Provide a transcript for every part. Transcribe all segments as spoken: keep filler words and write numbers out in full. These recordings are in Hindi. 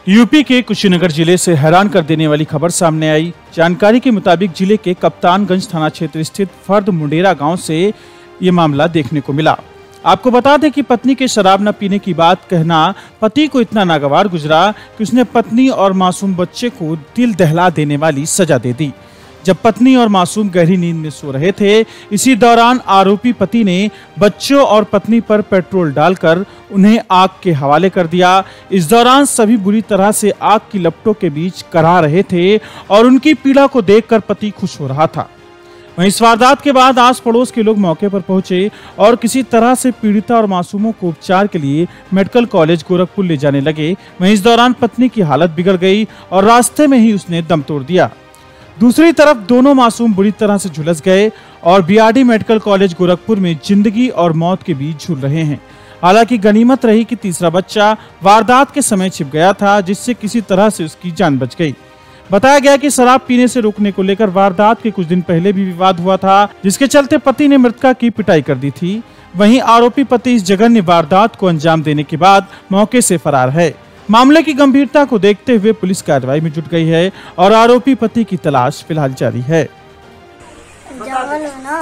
यूपी के कुशीनगर जिले से हैरान कर देने वाली खबर सामने आई। जानकारी के मुताबिक जिले के कप्तानगंज थाना क्षेत्र स्थित फर्द मुंडेरा गांव से ये मामला देखने को मिला। आपको बता दें कि पत्नी के शराब न पीने की बात कहना पति को इतना नागवार गुजरा कि उसने पत्नी और मासूम बच्चे को दिल दहला देने वाली सजा दे दी। जब पत्नी और मासूम गहरी नींद में सो रहे थे, इसी दौरान आरोपी पति ने बच्चों और पत्नी पर पेट्रोल डालकर उन्हें आग के हवाले कर दिया। इस दौरान सभी बुरी तरह से आग की लपटों के बीच कराह रहे थे और उनकी पीड़ा को देखकर पति खुश हो रहा था। वहीं इस वारदात के बाद आस पड़ोस के लोग मौके पर पहुंचे और किसी तरह से पीड़िता और मासूमों को उपचार के लिए मेडिकल कॉलेज गोरखपुर ले जाने लगे। वहीं इस दौरान पत्नी की हालत बिगड़ गई और रास्ते में ही उसने दम तोड़ दिया। दूसरी तरफ दोनों मासूम बुरी तरह से झुलस गए और बीआरडी मेडिकल कॉलेज गोरखपुर में जिंदगी और मौत के बीच झूल रहे हैं। हालांकि गनीमत रही कि तीसरा बच्चा वारदात के समय छिप गया था, जिससे किसी तरह से उसकी जान बच गई। बताया गया कि शराब पीने से रोकने को लेकर वारदात के कुछ दिन पहले भी विवाद हुआ था, जिसके चलते पति ने मृतका की पिटाई कर दी थी। वहीं आरोपी पति इस जघन्य वारदात को अंजाम देने के बाद मौके से फरार है। मामले की गंभीरता को देखते हुए पुलिस कार्रवाई में जुट गई है और आरोपी पति की तलाश फिलहाल जारी है। जंगल में ना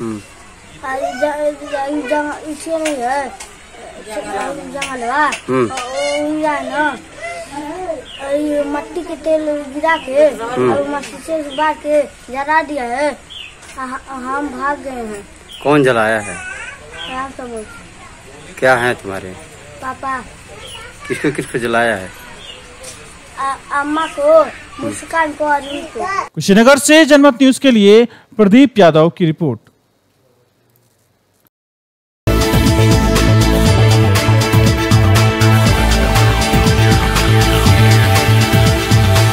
इसे नहीं है जंगल ना मट्टी के तेल गिरा के और मट्टी से बार के जला दिया है। हम भाग गए हैं। कौन जलाया है? सब क्या है तुम्हारे पापा? किसको किसको जलाया है? आ, अम्मा को, मुस्कान को, आदमी को। कुशीनगर से जनमत न्यूज के लिए प्रदीप यादव की रिपोर्ट।